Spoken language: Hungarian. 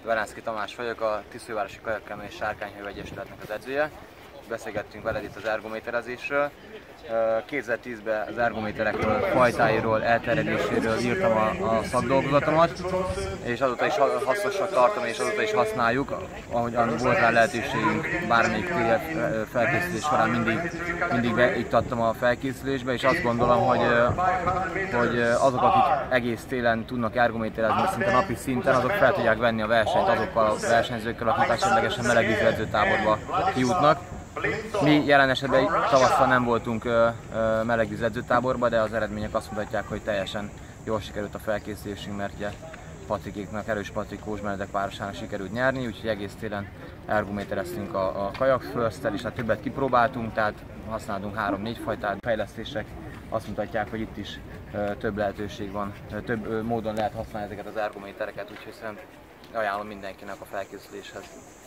Velánszky Tamás vagyok, a Tiszővárosi Kajakkemény és Sárkányhajó Egyesületnek az edzője. Beszélgettünk veled itt az ergométerezésről. 2010-ben az ergométerekről, fajtáiról, elterjedéséről írtam a szakdolgozatomat, és azóta is hasznosnak tartom, és azóta is használjuk, ahogyan volt rá lehetőségünk bármelyik TF felkészülés során mindig beiktattam a felkészülésbe, és azt gondolom, hogy azok, akik egész télen tudnak ergométerezni szinte napi szinten, azok fel tudják venni a versenyt azokkal a versenyzőkkel, akik esetlegesen melegvízű edzőtáborba kijutnak. Mi jelen esetben tavasszal nem voltunk melegvízű edzőtáborban, de az eredmények azt mutatják, hogy teljesen jól sikerült a felkészülésünk, mert ugye Patrikéknak, Erős Patrik Kózsmenedek városának sikerült nyerni, úgyhogy egész télen ergométereztünk a Kajak First-tel, és hát többet kipróbáltunk, tehát használtunk 3-4 fajtát. Fejlesztések azt mutatják, hogy itt is több lehetőség van, több módon lehet használni ezeket az ergométereket, úgyhogy szerintem ajánlom mindenkinek a felkészüléshez.